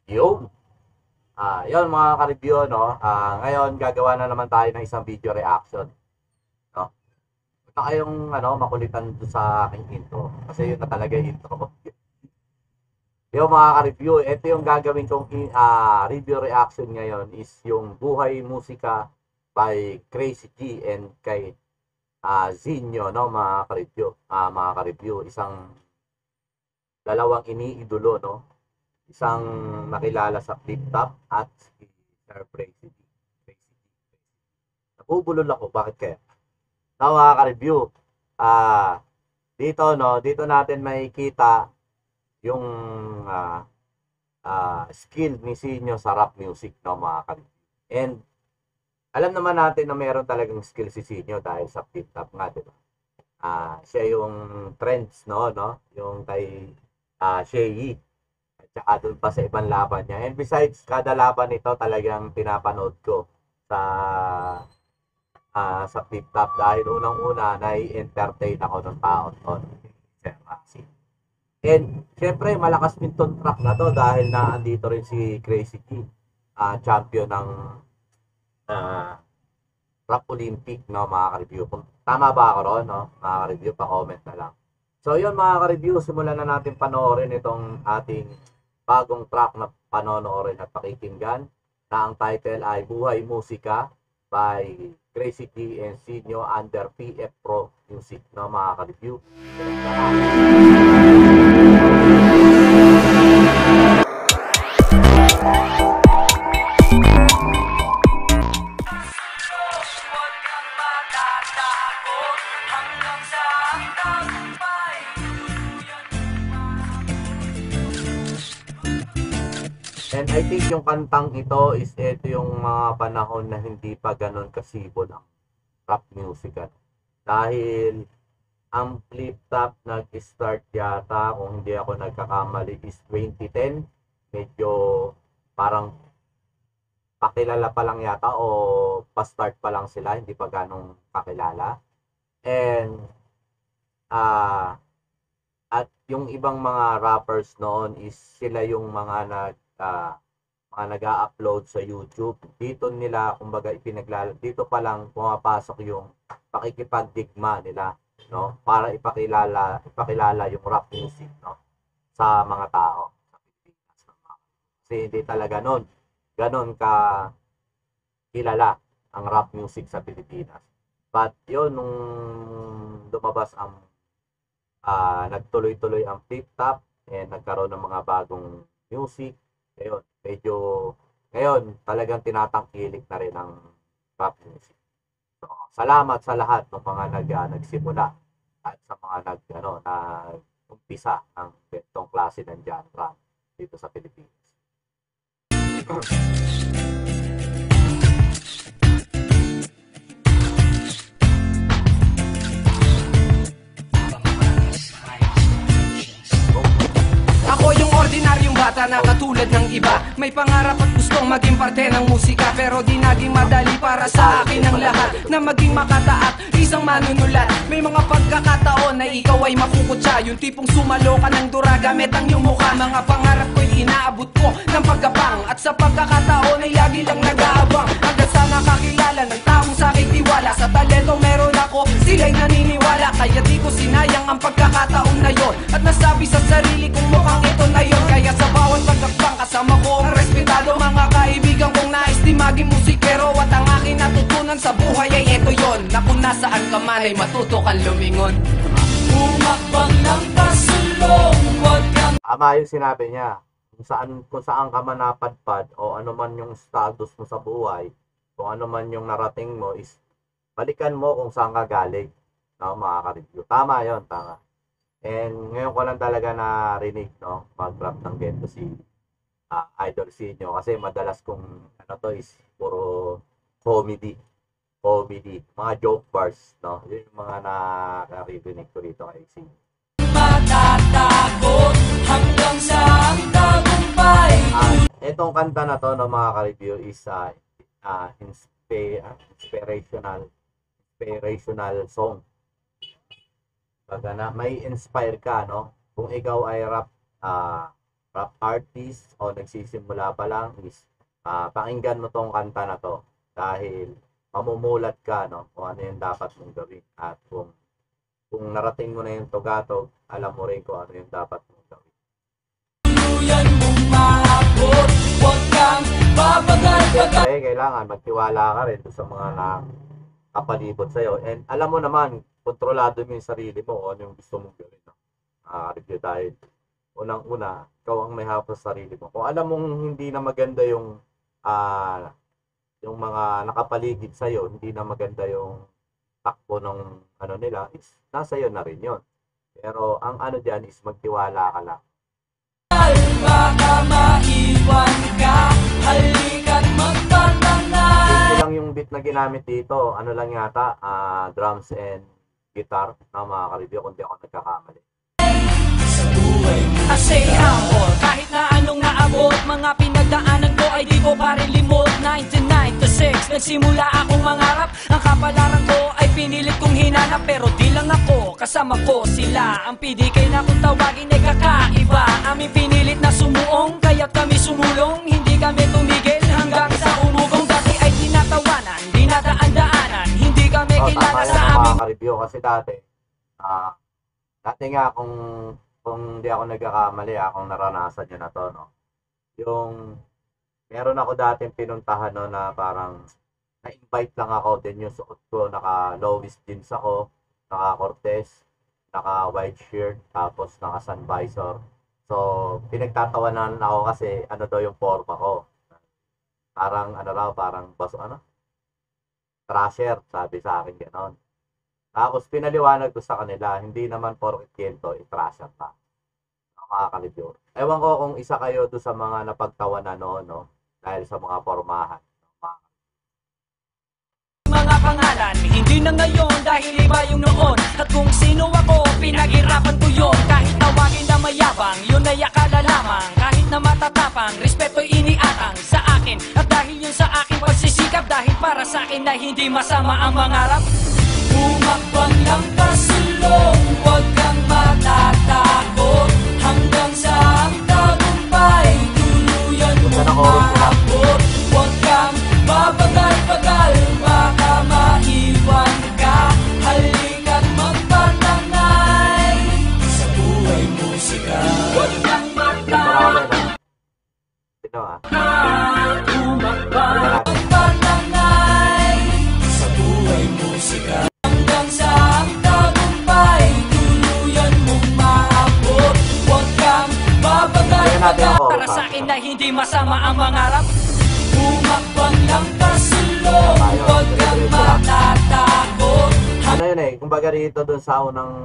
Yo! Yon mga ka-review, no? Ngayon, gagawa na naman tayo ng isang video reaction, no? Basta kayong, makulitan doon sa aking intro. Kasi yun na talaga yung intro. Yung mga ka-review, ito yung gagawin kong review reaction ngayon is yung Buhay Musika by Crazy G and kay Zinyo, no? Mga ka-review, isang dalawang iniidolo, no? Isang nakilala sa TikTok at si Sir Crazy D. Nabubulol ako, bakit kaya? Now, mga ka-review, ah, dito natin makikita yung ah, skill ni Sinyo sa rap music, no, mga ka-review. And alam naman natin na meron talagang skill si Sinyo dahil sa TikTok nga, di ba? Siya yung trends, no? Yung kay Shay. At saka doon pa sa ibang laban niya. And besides, kada laban nito talagang pinapanood ko sa sa TikTok dahil unang-una nai-entertain ako ng tao doon. Sir Roxy. And syempre malakas din tong track na to dahil na andito rin si Crazy T, champion ng uh, Rap Olympic, no, mga ka-review. Kung tama ba ako ron, no? Mga ka-review, pa-comment na lang. So yun mga ka-review, simulan na natin panoorin itong ating bagong track na panonoorin at pakikinggan na ang title ay Buhay Musika by Crazy T and Sinyo under PF Pro Music, no, mga ka-review. And I think yung kantang ito is ito yung mga panahon na hindi pa ganun kasibol ang rap music. Dahil ang flip top nag-start yata, kung hindi ako nagkakamali, is 2010. Medyo parang pakilala pa lang yata o pa-start pa lang sila, hindi pa ganong kakilala. And at yung ibang mga rappers noon is sila yung mga nag-a-upload sa YouTube. Dito nila kumbaga dito pa lang pumapasok yung pakikipagdigma nila, no? Para ipakilala yung rap music, no? Sa mga tao sa Pilipinas. Kasi hindi talaga noon ganon ka kilala ang rap music sa Pilipinas. But yun, nung lumabas ang nagtuloy-tuloy ang flip-top and nagkaroon ng mga bagong music. Ngayon, ngayon talagang tinatangkilik na rin ang rap music. So, salamat sa lahat ng mga nagsimula at sa mga nag-umpisa ng ganitong klase ng genre dito sa Pilipinas. Ordinaryong bata na katulad ng iba, may pangarap at gustong maging parte ng musika, pero di naging madali para sa akin ang lahat na maging makataat, isang manunulat. May mga pagkakataon na ikaw ay mapuputya, yung tipong sumalo ka ng dura gamit ang iyong mukha. Mga pangarap ko'y inaabot ko ng pagkapang, at sa pagkakataon ay lagi lang nag-aabang hanggang sa nakakilala ng taong sa aking tiwala. Sa talento meron ako, sila'y naniniwala, kaya di ko sinayang ang pagkakataon na yon, at nasabi sa sarili kong mukhang ito na yon. Kaya sa bawat pagkakbang kasama ko ang respetado, mga kaibigan kong nais di maging musikero, at ang aking natutunan sa buhay ay ito yon, na kung nasaan ka man ay matuto kang lumingon. Umakbang ng pasulong, huwag kang... Tama yung sinabi niya. Kung saan ka man napadpad o ano man yung status mo sa buhay, kung ano man yung narating mo, is balikan mo kung saan ka galing. No, mga ka-review. Tama yon, tama. And ngayon ko lang talaga narinig, no, mag-rap ng gento si Idol Sinyo, kasi madalas kong is puro comedy, mga joke bars, no. Yun yung mga nakarinig ko dito kay Sinyo. Matatakot hanggang sa tagumpay. Etong kanta na to, no, mga ka-review, is inspirational song. Baga na may inspire ka, no? Kung ikaw ay rap rap artist o nagsisimula pa lang is pakinggan mo tong kanta na to dahil mamumulat ka, no, kung ano yung dapat mong gawin at kung narating mo na yung tugatog, alam mo rin kung ano yung dapat mong gawin. Siyempre, kailangan magtiwala ka rin sa mga nakapalibot sa'yo. And alam mo naman, kontrolado mo yung sarili mo kung ano yung gusto mong gawin. No? Review dahil unang-una, ikaw ang may hawak sa sarili mo. Kung alam mong hindi na maganda yung mga nakapaligid sa'yo, hindi na maganda yung takbo ng ano nila, is nasa iyo na rin yun. Pero ang ano dyan is magtiwala ka lang. Baka maiwan ka, halika't magtatanay. Ito lang yung beat na ginamit dito. Ano lang yata, drums and guitar na mga ka-review kung di ako nagkakamali. I say humble, kahit na anong naabot, mga pinagdaanan ko ay di ko pa rin limot. 1996, nagsimula akong mangarap. Ang kapalaran ko ay pinilit kong hinanap. Pero di lang ako, kasama ko sila. Ang PDK na kung tawagin ay kakaiba. Aming pinilit na sumuong, kaya't kami sumulong. Hindi kami tumigil hanggang sa umugong. Dati ay tinatawanan, dinadaan-daanan. Hindi kami kilala sa aming mga ka-review kasi dati nga kung di ako nagkakamali, akong naranasan yun na to, no? Yung, meron ako dating pinuntahan, no, na parang, na-invite lang ako, din yung suot ko, naka-Lovis jeans ako, naka-Cortez, naka-white shirt, tapos naka-sun visor. So, pinagtatawanan ako kasi, ano daw yung forma ko. Parang, parang, trasher, sabi sa akin, gano'n. Tapos pinaliwanag ko sa kanila, hindi naman porket kento, itrasher pa. Mga ka-review. Ewan ko kung isa kayo doon sa mga napagtawanan noon, no? Dahil sa mga pormahan. mga pangalan, hindi na ngayon dahil iba yung noon. At kung sino ako, pinaghirapan ko yun. Kahit tawagin na mayabang, yun ay akala lamang. Kahit na matatapang, respeto'y iniatang sa akin. At dahil yun sa aking pagsisikap, dahil para sa akin na hindi masama ang mangarap. Umakbang lang kasulong, huwag kang matatakot. Hanggang sa ang tagumpay, tuluyan mo maabot. Huwag kang babagal-bagal, baka maiwan ka. Halika't magpatanay sa buhay musika. Huwag kang matatakot. Sino Umakbang magpatanay sa buhay musika. Hanggang sa ang tagumpay, tuluyan mong maabot. Huwag kang babagal-bagal, para sa akin na hindi masama ang mangarap. Umakbang lang kasulong, huwag kang matatakot. Ano yun kumbaga rito dun sa unang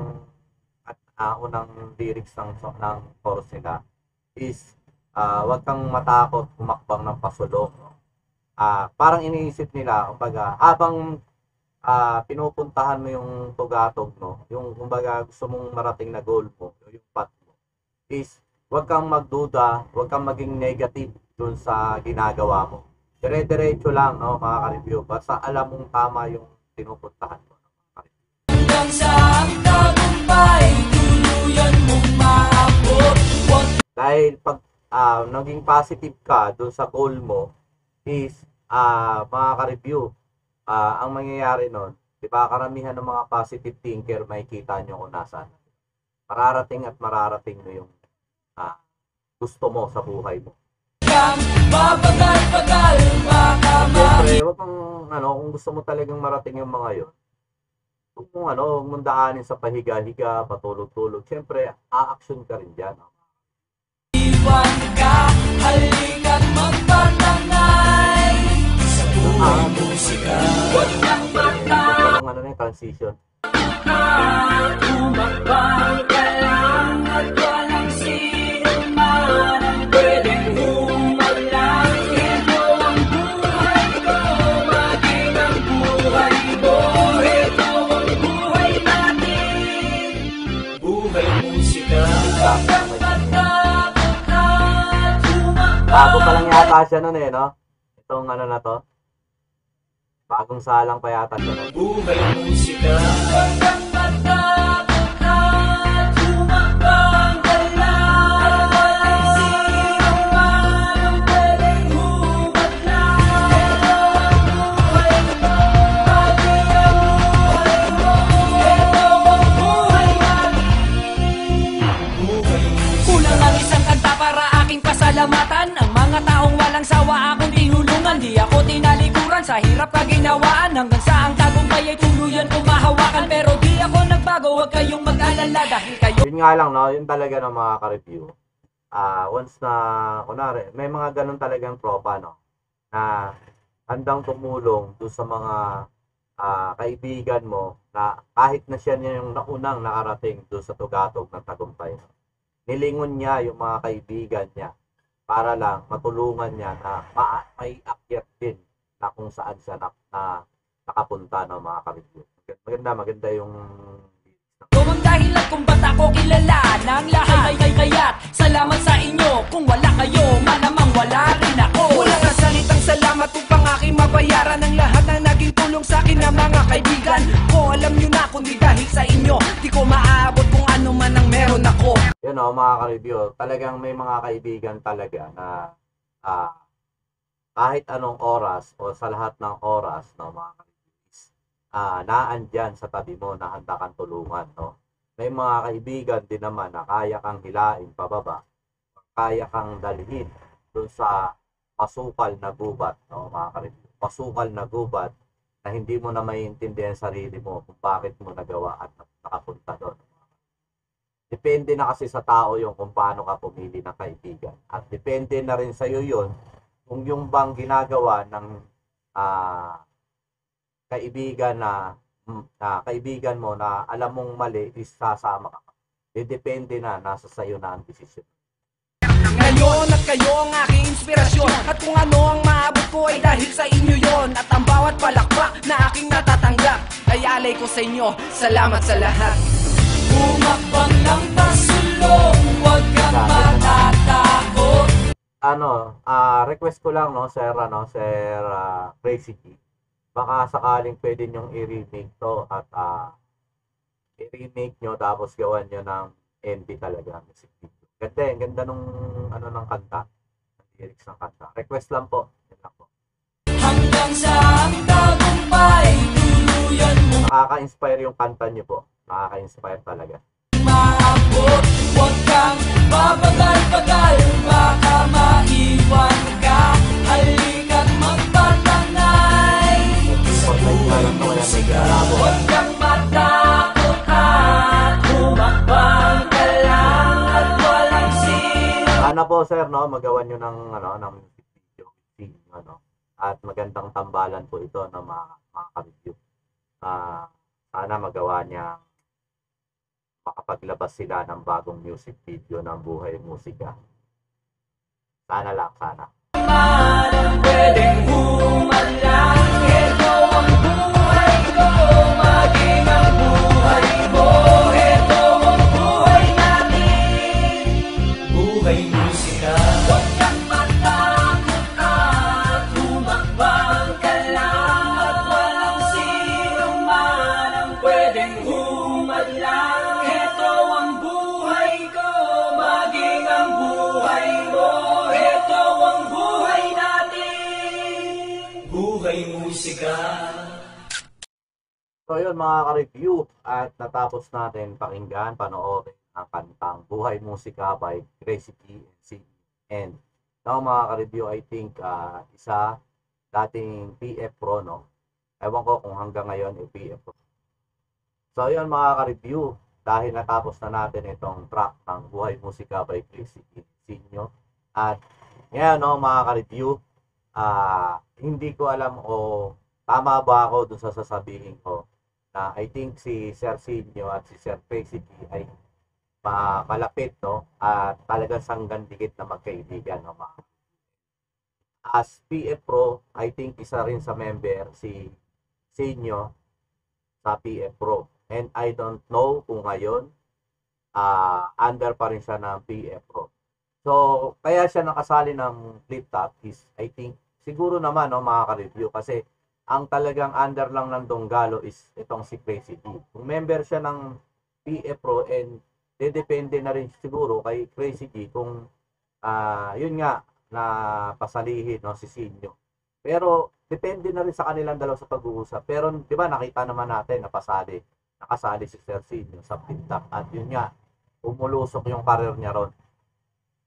lyrics ng chorus nila is huwag kang matakot umakbang ng pasulong. Parang iniisip nila, kumbaga, habang pinupuntahan mo yung tugatog, no, yung kumbaga gusto mong marating na goal mo, yung path mo, is huwag kang magduda, huwag kang maging negative dun sa ginagawa mo. Dire-diretso lang, no, mga ka-review. Basta alam mong tama yung pinupuntahan mo. Hanggang sa ang tagumpay, tuluyan mong maabot. Dahil pag naging positive ka dun sa goal mo, is mga ka-review, ang mangyayari nun, di ba, karamihan ng mga positive thinker, makikita nyo kung nasaan. Mararating at mararating mo yung gusto mo sa buhay mo. Babagal-bagal, baka Siyempre, wag kang, kung gusto mo talagang marating yung mga yun, huwag mong daanin sa pahiga-higa, patulog-tulog. Siyempre, a-action ka rin dyan. maiwan ka, halika't magpatanay sa buhay musika. Huwag kang matatakot. Yung transition. Umakbang ka lang at walang sino man ang pwedeng humalang. Ito ang buhay ko, maging ang buhay mo. Ito ang buhay natin, buhay musika. Huwag kang matakot at umakbang. Bago pa lang yata siya nun no? Itong na to. Bagong salang pa yata siya nun. Buhay musika. Huwag kang matakot at umakbang ka lang. Kulang ang isang kanta para aking pasalamatan. Ang mga taong walang sawa akong tinulungan. Di ako tinalikuran sa hirap kaginawaan. Hanggang sa ang tagumpay ay tuluyan kong mahawakan. Pero di ako nagbago, huwag kayong mag-alala dahil kayo Yun nga lang, no? Yun talaga ng mga ka-review. Once na, kunwari, may mga ganun talagang tropa, no? Na handang tumulong doon sa mga kaibigan mo na kahit na siya niya yung naunang nakarating doon sa tugatog ng tagumpay. No? Nilingon niya yung mga kaibigan niya para lang matulungan niya na may akyat din na kung saan siya nakapunta, no, mga ka-review. Maganda yung Ito ang dahilan kung ba't ako kilala ng lahat ay kaya't salamat sa inyo. Kung wala kayo, malamang wala rin ako. Wala ka salitang salamat upang aking mabayaran ang lahat na naging tulong sa akin ng mga kaibigan ko. Alam nyo na, kundi dahil sa inyo di ko maaabot kung ano man ang meron ako. yun, no, mga ka-review, talagang may mga kaibigan talaga na kahit anong oras o sa lahat ng oras, no, mga ka-reviews, naandyan sa tabi mo na handa kang tulungan, no. May mga kaibigan din naman na kaya kang hilain pababa, kaya kang dalhin dun sa masukal na gubat, no, mga ka-review. Masukal na gubat na hindi mo na maiintindihan sarili mo kung bakit mo nagawa at nakapunta doon. Depende na kasi sa tao yung kung paano ka pumili ng kaibigan. At depende na rin sa'yo yun kung yung bang ginagawa ng kaibigan mo na alam mong mali is sasama ka. Depende na, nasa sa'yo na ang desisyon. Ngayon at kayo ang aking inspirasyon. At kung ano ang maabot ko ay dahil sa inyo yon. At ang bawat palakpak na aking natatanggap ay alay ko sa inyo. Salamat sa lahat. Umakbang lang pasulong, huwag kang matatakot. Request ko lang, no, Sir Crazy G. Baka sakaling pwede nyong i-remake to at i-remake nyo tapos gawan nyo ng MV talaga, music video. Ganda nung ng kanta, ng lyrics ng kanta. Request lang po. Yan lang po. Hanggang sa ang tagumpay, tuluyan mo Nakaka-inspire yung kanta nyo po. Nakaka-inspire talaga. maabot. Huwag kang babagal-bagal, baka maiwan ka. Halika't magpatanay sa buhay musika. Huwag kang matakot at humakbang ka lang at walang sino. Sana po, sir, no, magawan nyo ng music video, at magandang tambalan po ito ng mga ka-review. Sana magawa niya makapaglabas sila ng bagong music video ng Buhay Musika. Sana lang, sana. Ang pwedeng humalang. Ito ang buhay ko, maging ang buhay mo. Ito ang buhay natin, buhay musika. Huwag kang matakot at humakbang ka lang. At walang sino man ang pwedeng humalang. Ito ang buhay ko, maging ang buhay mo. Ito ang buhay natin, buhay musika. So yun, mga ka-review, at natapos natin pakinggan, panoorin ang kantang Buhay Musika by Crazy G and now, mga ka-review, I think isa dating PF Pro, no? Ewan ko kung hanggang ngayon PF Pro. So yun, mga ka-review, dahil natapos na natin itong track ng Buhay Musika by Crazy G at ngayon, no, mga ka-review, hindi ko alam o tama ba ako dun sa sasabihin ko na I think si Sir Sinyo at si Sir Crazy G ay malapit, no, at talagang sanggan-dikit na magkaibigan, no, mga. As PF Pro, I think isa rin sa member si Sinyo sa PF Pro, and I don't know kung ngayon under pa rin siya ng PF Pro. So kaya siya nakasali ng Flip Top is I think siguro naman, no, mga ka-review, kasi ang talagang under lang ng Donggalo is itong si Crazy G. Kung member siya ng PF Pro, and depende na rin siguro kay Crazy G kung yun nga na pasalihin, no, si Sinyo. Pero depende na rin sa kanilang dalawa sa pag-uusap. Pero di ba nakita naman natin na nakasali si Sir Sinyo sa Flip Top, at yun nga umulusok yung career niya ron.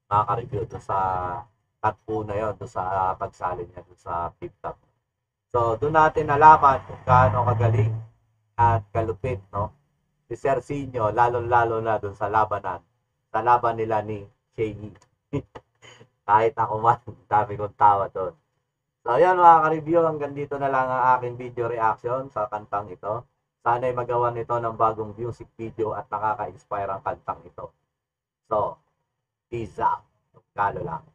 makaka-review doon sa tatpo na yon, doon sa pagsalin niya doon sa flip top. So, doon natin nalaman kung gaano kagaling at kalupit, no? Si Serginho, lalo-lalo na doon sa laban nila ni Shaggy. Kahit ako man, dami kong tawa doon. So, ayan mga ka-review, hanggang dito na lang ang aking video reaction sa kantang ito. Sana'y magawa nito ng bagong music video at nakaka-inspire ang kantang ito. So, peace out. Kalo lang.